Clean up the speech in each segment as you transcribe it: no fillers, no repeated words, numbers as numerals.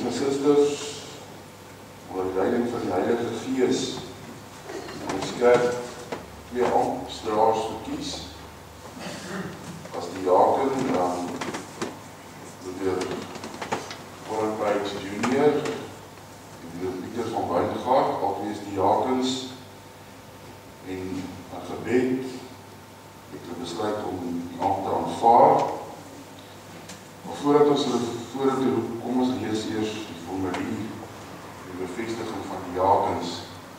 en susters, onder leiding van die Heilige Gees, ons kerk 2 amptdraers verkies. As diaken, dan meneer Vollenbijks Junior, meneer Pieter van Wijngaard, albei is diakens, en aan gebed het hulle besluit om die ambt te aanvaar. Maar voordat ons hulle vorentoe roep, kom ons lees eers die formulier, die bevestiging van diakens.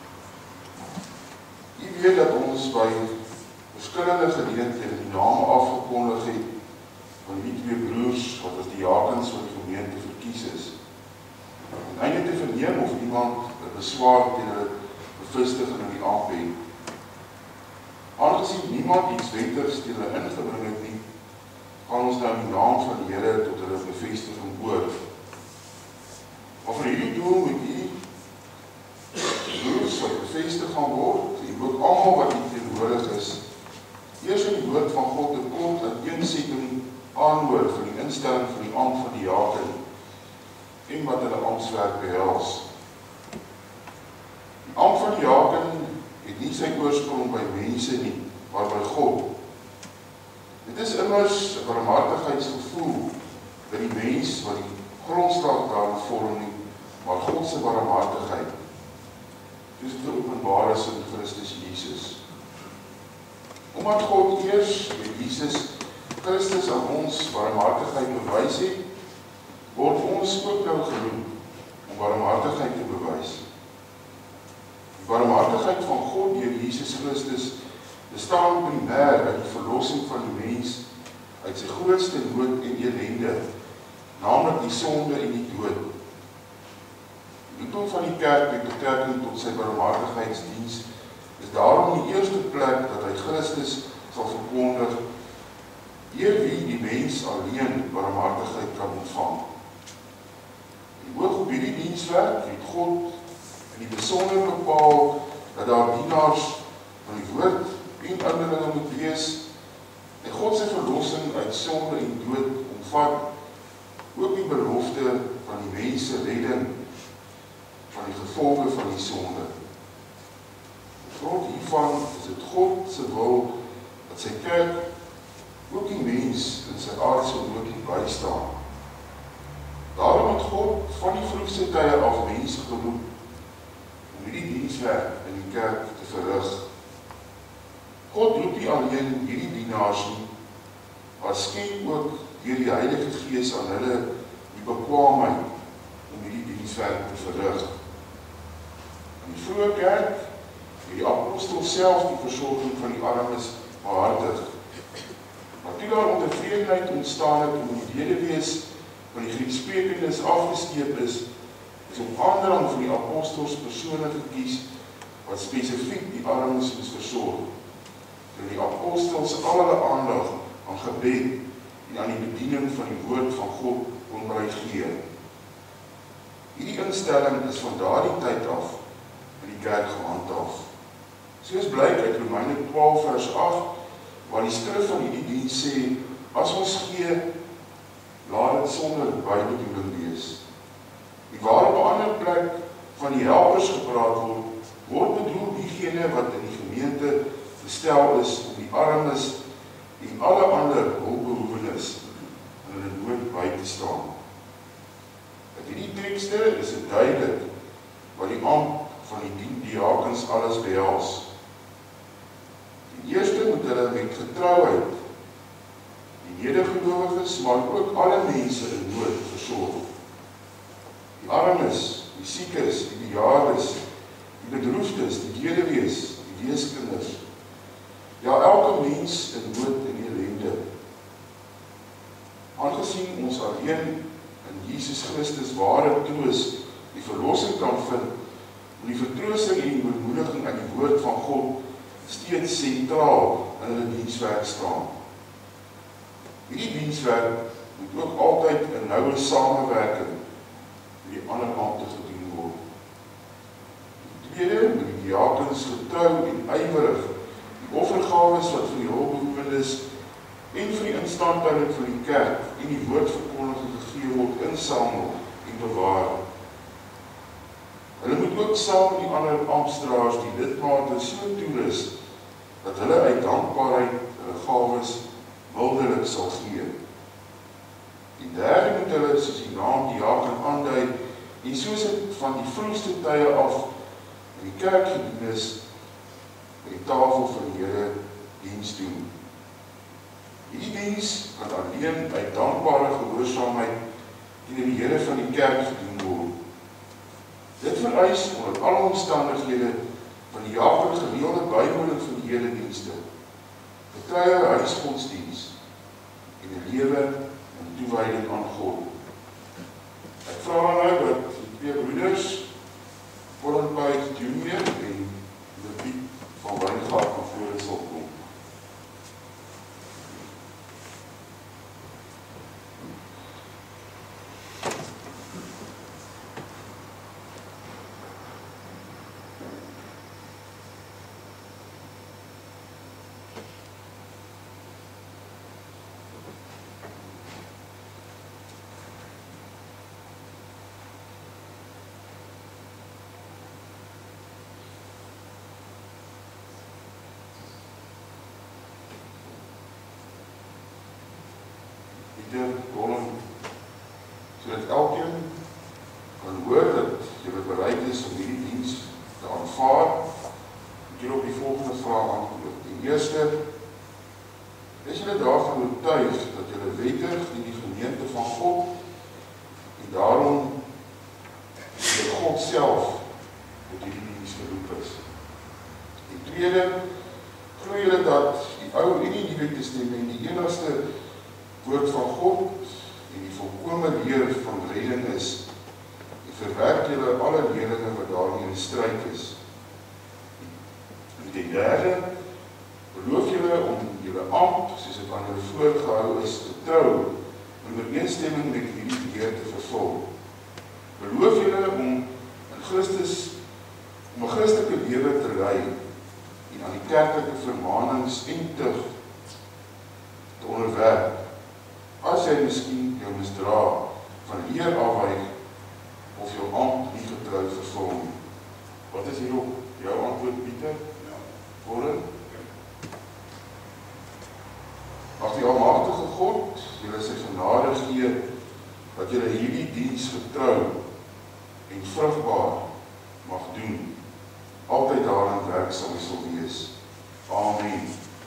U weet dat ons by verskillende geleenthede die name afgekondig het van die 2 broers wat as diakens van die gemeente verkies is. En einde te verneem of iemand 'n beswaar teen hulle bevestiging in die ambt het. Aangesien niemand iets wettigs teen hulle ingebring het nie, gaan ons nou in die naam van die Here tot hulle bevestiging oor. Maar vir hierdie doel moet u broers wat bevestig gaan word, en ook almal wat hier teenwoordig is, eers in die woord van God 'n kort uiteensetting aanhoor van die instelling van die ambt van diaken en wat hulle amptswerk behels. Die ambt van diaken het nie sy oorsprong by mense nie, maar by God. Dit is immers 'n barmhartigheidsgevoel by die mens wat die grondslag daarin vorm nie, maar God se barmhartigheid. Dis die openbare is in Christus Jesus. Omdat God eers met Jesus Christus aan ons barmhartigheid bewys het, word ons ook nou geroep om barmhartigheid te bewys. Die barmhartigheid van God deur Jesus Christus bestaan primêr uit die verlossing van die mens uit sy grootste nood en elende, naamlik die sonde en die dood. Die doel van die kerk met betrekking tot sy barmhartigheidsdiens is daarom in die eerste plek dat hy Christus sal verkondig, deur wie die mens alleen barmhartigheid kan ontvang. Die oog op hierdie dienswerk het God in die besonder bepaal dat daar dienaars van die woord en inderlinge moet wees, en God sy verlossing uit sonde en dood omvat, ook die belofte van die mens se redding van die gevolge van die sonde. Grond hiervan is dit God se wil dat sy kerk ook die mens in sy aardse nood bystaan. Daarom het God van die vroegste tye af mense geroep om hierdie dienswerk in die kerk te verrig. God roep nie alleen hierdie dienaars nie, maar skenk ook deur die Heilige Gees aan hulle die bekwaamheid om hierdie dienswerk te verrig. In die vroeë kerk het die apostel self die versorging van die armes behartig. Maar toe daar ontevredenheid ontstaan het om die ledewees van die Griekssprekendes afgesteep is op aandrang van die apostels persone gekies wat spesifiek die armes moes versorg. Terwyl die apostels al hulle aandag aan gebed en aan die bediening van die woord van God onbly gee. Hierdie instelling is van daardie tyd af in die kerk gehandhaaf. Soos blyk uit Romeine 12 vers 8, waar die skrif van hierdie diens sê, as ons gee, laat dit sonder bybedoeling wees. Die waar op 'n ander plek van die helpers gepraat word bedoel diegene wat in die gemeente gestel is om die armes en alle ander hulpbehoewendes in hulle nood by te staan. Uit hierdie tekste is dit duidelik wat die ambt van die diakens alles behels. Die eerste moet hulle met getrouheid die nedergelowiges, maar ook alle mense in nood versorg. Die armes, die siekes, die bejaardes, die bedroefdes, die weduwees, die weeskinders. Ja, elke mens in nood en ellende. Aangesien ons alleen in Jesus Christus ware troos die verlossing kan vind, om die vertroosting en die bemoediging uit die woord van God steeds sentraal in hulle dienswerk staan. Hierdie dienswerk moet ook altyd in noue samewerking met die ander ampte gedoen word. Die tweede moet die diakens getrou en ywerig die offergawes wat vir die hulpbehoewendes en vir die instandhouding van die kerk en die woordverkondiging gegee word insamel en bewaar. Hulle moet ook saam met die ander amptdraers die lidmate so toerus, dat hulle uit dankbaarheid hulle gawes wildelik sal gee. Die derde moet hulle, soos die naam diaken aandui, en soos het van die vroegste tye af in die kerk gedoen is, by die tafel van die Here diens doen. Hierdie diens kan alleen uit dankbare gehoorsaamheid teenoor die Here van die kerk gedoen word. Dit vereis onder alle omstandighede van die jaarlikse gereelde bywoning van die eredienste, getrou huisgodsdiens en 'n lewe in toewyding aan God. Ek vra nou dat die twee broeders, Colin Junior en Piet van Wijngaard na vore sal kom. Colin, sodat elkeen kan hoor dat jy bereid is om hierdie diens te aanvaar. Ek wil op die volgende vraag antwoord. Die eerste, is julle daarvan oortuig dat julle wettig in die gemeente van God en daarom deur God self tot hierdie diens geroep is? Die tweede, glo julle dat die Ou en die Nuwe Testament die enigste woord van God en die volkome leer van redding is, en verwerk julle alle leringe wat daarmee in stryd is. En die derde, beloof julle om julle ambt, soos dit aan julle voorgehou is, getrou in ooreenstemming met hierdie leer te vervul. Beloof julle om 'n Christelike lewe te lei en aan die kerklike vermaanings en tug te onderwerp, as jy miskien jou misdra van leer afwyk of jou ambt nie getrou vervul nie. Wat is hierop jou antwoord, Pieter? Ja. Colin? Mag die almagtige God julle sy genade gee dat julle hierdie diens getrou en vrugbaar mag doen, altyd daarin werksaam sal wees. Amen.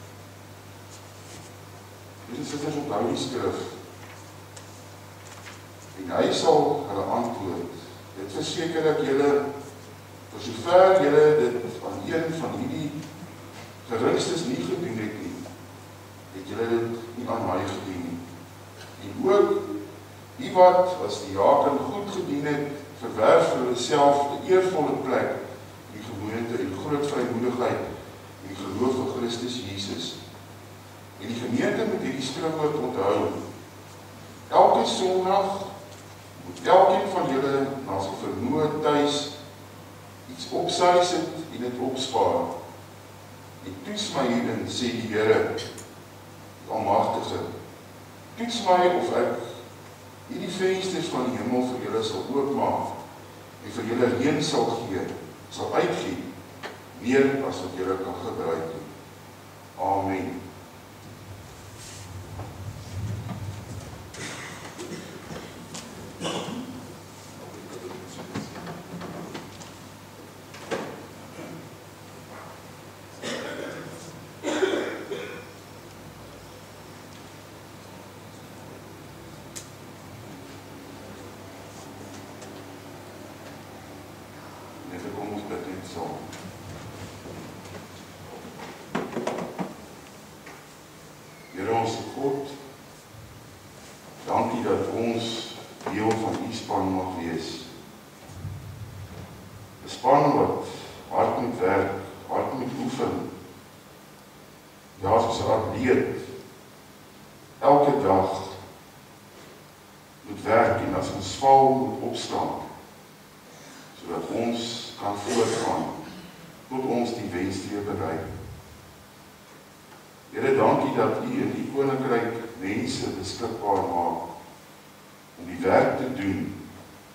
Dit is onthou die skrif. En hy sal hulle antwoord. Dit verseker dat julle, vir sover julle dit aan een van hierdie geringstes nie gedoen het nie, het julle dit nie aan my gedoen nie. En ook die wat as diaken goed gedien het, verwerf vir hulle self 'n eervolle plek in die gewoonte en groot vrymoedigheid in die geloof van Christus Jesus. En die gemeente moet hierdie skrifwoord onthou. Elke Sondag moet elkeen van julle na sy vermoë tuis iets opsy sit en dit opspaar. En toets my hierin, sê die Here, die Almagtige. Toets my of ek hierdie vensters van die hemel vir julle sal oopmaak en vir julle reën sal gee, sal uitgee, meer as wat julle kan gebruik. Amen. Here ons God, dankie dat ons deel van U span mag wees. 'n Span wat hard moet werk, hard moet oefen. Ja, soos 'n atleet, elke dag moet werk en as ons val moet opstaan, sodat ons kan voortgaan tot ons die wenstreep bereik. Here, dankie dat U in die koninkryk mense beskikbaar maak om die werk te doen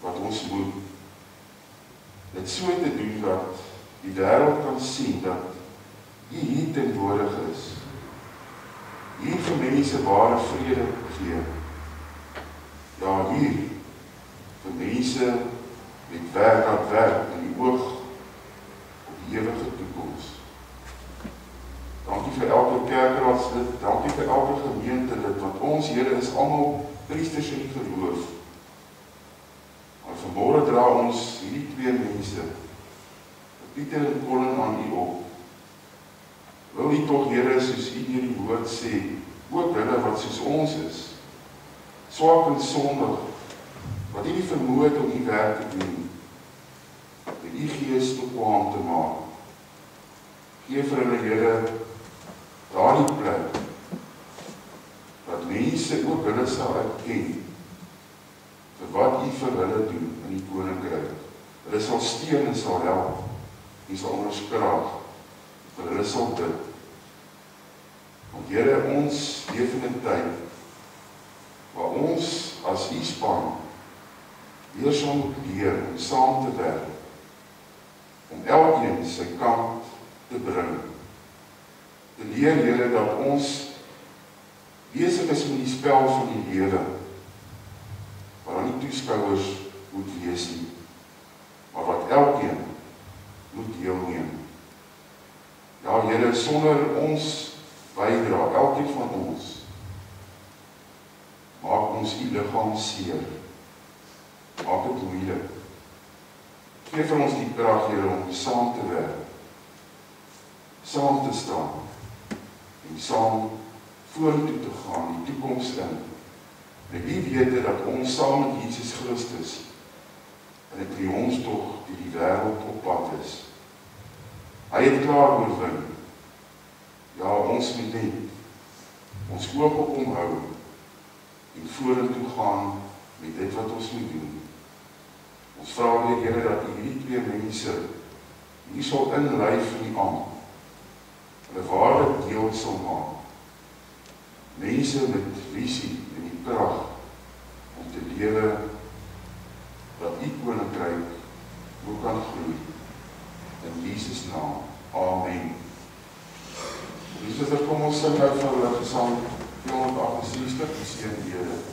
wat ons moet. Dit so te doen dat die wêreld kan sien dat U hier teenwoordig is. Hier vir mense ware vrede gee. Ja, hier vir mense met werk aan werk in die oog op die ewige toekoms. Dankie vir elke kerkraadslid, dankie vir elke gemeentelid, want ons Here is almal priesters in die geloof. Maar vanmôre dra ons hierdie twee mense, Pieter en Colin, aan U op. Wil U tog, Here, soos U deur die woord sê, ook hulle wat soos ons is, swak en sondig, wat nie die vermoë het om U werk te doen, met U Gees bekwaam te maak. Gee vir hulle, Here, daardie plek, dat mense ook hulle sal erken, vir wat U vir hulle doen in die koninkryk. Hulle sal steun en sal help, U sal onderskraag, vir hulle sal bid. Want Here, ons leef in 'n tyd, waar ons as U span, weer sal moet leer om saam te werk, om elkeen sy kant te bring. Te leer, Here, dat ons besig is met die spel van die lewe, waar dan nie toeskouers moet wees nie, maar wat elkeen moet deelneem. Ja, Here, sonder ons bydra, elkeen van ons, maak ons U liggaam seer. Maak dit moeilik. Geef vir ons die krag, Here, om saam te werk, saam te staan, en saam vorentoe te gaan, die toekoms in. En wie weet dat ons saam met Jesus Christus in 'n triomftog deur die wêreld op pad is. Hy het klaar oorwin. Ja, ons moet net ons oog op hom hou en vorentoe gaan met dit wat ons moet doen. Ons vra weer, Here, dat U hierdie twee mense hier sal inlei vir die ambt, hulle ware deel sal maak. Mense met visie en die krag om te lewe dat U koninkryk ook kan groei. In Jesus naam. Amen. Jesus, kom ons sing nou vir hulle gesang 468, die seën die Here.